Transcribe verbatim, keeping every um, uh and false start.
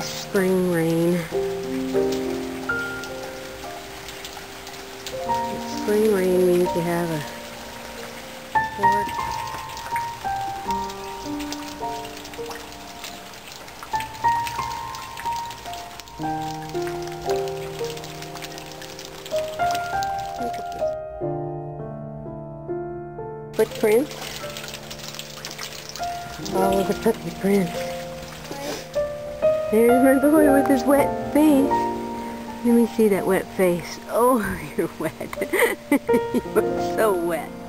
spring rain. Spring rain means you have a fork. Look at this. Footprints. Follow the footprints. There's my boy with his wet face. Let me see that wet face. Oh, you're wet. You're so wet.